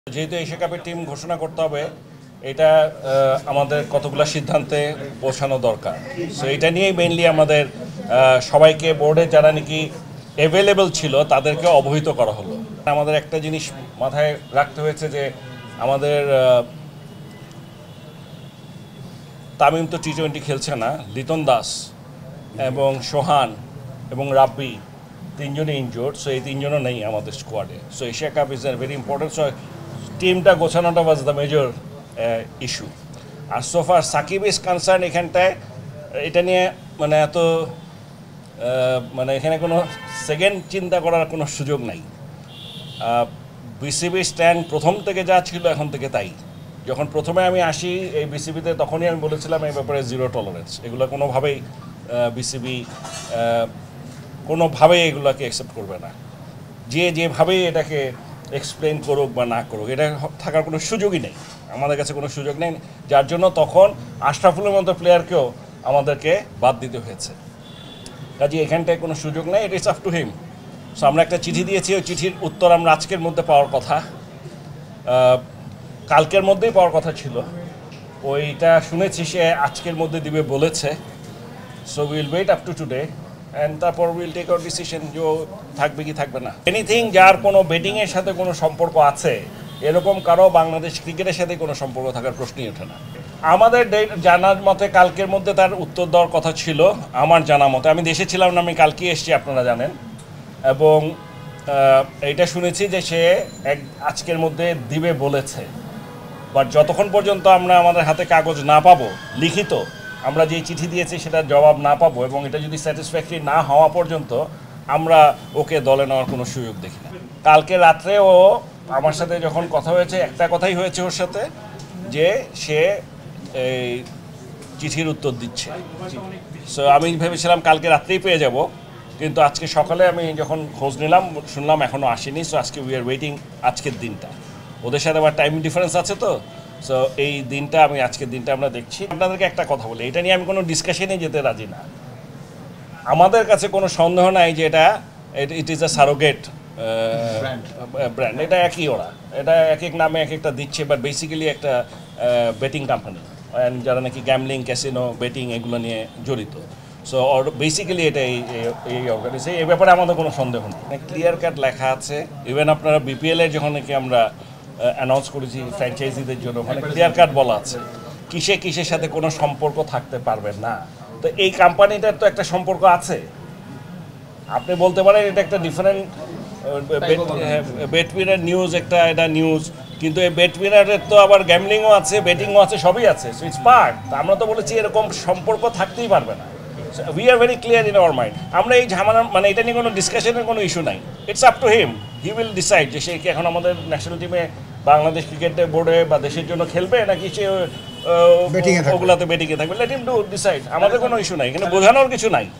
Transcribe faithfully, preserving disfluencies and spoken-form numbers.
যেহেতু এশিয়া কাপের টিম ঘোষণা করতে হবে, এটা আমাদের কতগুলো সিদ্ধান্তে পৌঁছানো দরকার। সো এটা নিয়েই মেইনলি আমাদের সবাইকে বোর্ডে যারা নাকি অ্যাভেলেবল ছিল তাদেরকে অবহিত করা হলো। আমাদের একটা জিনিস মাথায় রাখতে হয়েছে যে আমাদের তামিম তো টি টোয়েন্টি খেলছে না, লিটন দাস এবং সোহান এবং রাব্বি তিনজনই ইনজোর্ড। সো এই তিনজনও নেই আমাদের স্কোয়াডে। So Asia cup is very important. So টিমটা গোছানোটা ওয়াজ দ্য মেজর ইস্যু। আর সোফার সাকিব ইজ কনসার্ন, এখানটায় এটা নিয়ে মানে এত মানে এখানে কোনো সেকেন্ড চিন্তা করার কোনো সুযোগ নাই। বিসিবি স্ট্যান্ড প্রথম থেকে যা ছিল এখন থেকে তাই। যখন প্রথমে আমি আসি এই বিসিবিতে তখনই আমি বলেছিলাম এই ব্যাপারে জিরো টলারেন্স, এগুলো কোনোভাবেই বিসিবি কোনোভাবেই এগুলোকে অ্যাকসেপ্ট করবে না। যে যেভাবেই এটাকে এক্সপ্লেন করুক বা না করুক, এটা থাকার কোনো সুযোগই নেই, আমাদের কাছে কোনো সুযোগ নেই। যার জন্য তখন আশরাফুলের মতো প্লেয়ারকেও আমাদেরকে বাদ দিতে হয়েছে। কাজে এখানটায় কোনো সুযোগ নেই, it is up to him. So আমরা একটা চিঠি দিয়েছি, ওই চিঠির উত্তর আমরা আজকের মধ্যে পাওয়ার কথা, কালকের মধ্যেই পাওয়ার কথা ছিল। ওইটা শুনেছি সে আজকের মধ্যে দিবে বলেছে। So will wait up to today and তারপর উইল টেক আওয়ার ডিসিশন যে থাকবে কি থাকবে না। এনিথিং যার কোনো বেটিংয়ের সাথে কোনো সম্পর্ক আছে, এরকম কারো বাংলাদেশ ক্রিকেটের সাথে কোনো সম্পর্ক থাকার প্রশ্নই ওঠে না। আমাদের জানার মতে কালকের মধ্যে তার উত্তর দেওয়ার কথা ছিল, আমার জানা মতে। আমি দেশে ছিলাম না, আমি কালকে এসেছি আপনারা জানেন, এবং এইটা শুনেছি যে সে এক আজকের মধ্যে দিবে বলেছে। বাট যতক্ষণ পর্যন্ত আমরা আমাদের হাতে কাগজ না পাবো, লিখিত আমরা যে চিঠি দিয়েছি সেটার জবাব না পাবো, এবং এটা যদি স্যাটিসফ্যাক্টরি না হওয়া পর্যন্ত আমরা ওকে দলে নেওয়ার কোনো সুযোগ দেখি না। কালকে রাত্রে ও আমার সাথে যখন কথা হয়েছে, একটা কথাই হয়েছে ওর সাথে, যে সে এই চিঠির উত্তর দিচ্ছে। সো আমি ভেবেছিলাম কালকে রাত্রেই পেয়ে যাব, কিন্তু আজকে সকালে আমি যখন খোঁজ নিলাম শুনলাম এখনও আসেনি। সো আজকে উই আর ওয়েটিং আজকের দিনটা। ওদের সাথে আবার টাইম ডিফারেন্স আছে তো, সো এই দিনটা আমি আজকের দিনটা আমরা দেখছি। আপনাদেরকে একটা কথা বলি, এটা নিয়ে আমি কোনো ডিসকাশনে যেতে রাজি না। আমাদের কাছে কোনো সন্দেহ নাই যে এটা it is a surrogate brand. এটা একই, ওরা এটা এক এক নামে এক একটা দিচ্ছে, বাট বেসিক্যালি একটা বেটিং কোম্পানি, অ্যান্ড যারা নাকি গ্যামলিং, ক্যাসিনো, বেটিং এগুলো নিয়ে জড়িত। সো বেসিক্যালি এটা এই এই অর্গানাইজেশন, এই ব্যাপারে আমাদের কোনো সন্দেহ নেই। ক্লিয়ার কাট লেখা আছে। ইভেন আপনারা বিপিএলের যখন নাকি আমরা অ্যানাউন্স করেছি ফ্র্যাঞ্চাইজিদের জন্য, ওখানে ক্লিয়ার কাট বলা আছে কিসে কিসের সাথে কোনো সম্পর্ক থাকতে পারবে না। তো এই কোম্পানিটার তো একটা সম্পর্ক আছে। আপনি বলতে পারেন এটা একটা ডিফারেন্ট বেটউইনার নিউজ, একটা এটা নিউজ, কিন্তু এই বেটউইনারের তো আবার গ্যামলিংও আছে, বেটিংও আছে, সবই আছে। So it's part. আমরা তো বলেছি এরকম সম্পর্ক থাকতেই পারবে না। We are very clear in our mind. আমরা এই ঝামেলা মানে এটা নিয়ে কোনো ডিসকাশনের কোনো ইস্যু নাই। It's up to him, he will decide যে সে কি এখন আমাদের ন্যাশনাল টিমে বাংলাদেশ ক্রিকেট বোর্ডে বা দেশের জন্য খেলবে, নাকি সে ওগুলাতে বেটিংয়ে থাকবে। Let him do decide. আমাদের কোনো ইস্যু নাই, এখানে বোঝানোর কিছু নাই।